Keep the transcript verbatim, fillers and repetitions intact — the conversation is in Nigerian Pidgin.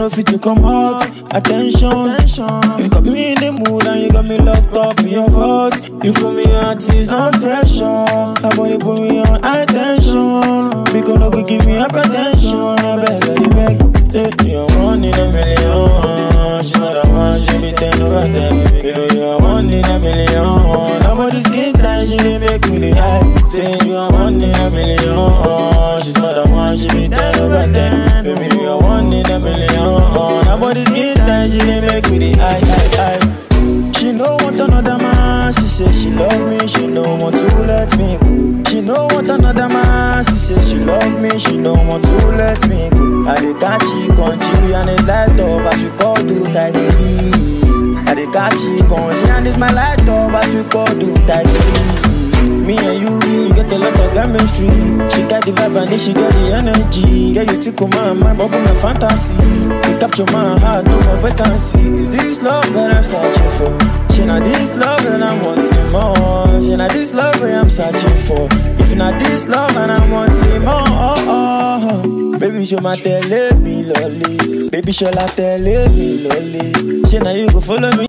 no fit to come out. Attention, you got me in the mood and you got me locked up in your fault. You put me on tease, no pressure. How about you put me on attention? Because no could give me hypertension. I beg, I beg. You're one in a million. She's not a one, she be ten over ten. You know you're one in a million. Nobody's skin tight, she didn't make me the high. Say you're one in a million. She's not a one, she be ten over ten. Baby, you're one in a million. Nobody's skin tight, she didn't make me the high, high, high. She know want another man. She say she love me, she know want to let me go. She know want another man. She say she love me, she know want to let me go. I dey catch she country and it light up as we call do tightly. I dey catch she country and it my light up as we call do tightly. Me and you, we get a lot of chemistry. She got the vibe and then she got the energy. Get you tickle my mind, bubble my fantasy. You capture my heart, no more vacancy. Is this love that I'm searching for? She not this love and I'm wanting more. She not this love that I'm searching for. If not this love and I'm wanting more, oh, oh, oh. Baby, show my tell me lolly. Baby, show la tell me lolly. She now you go follow me.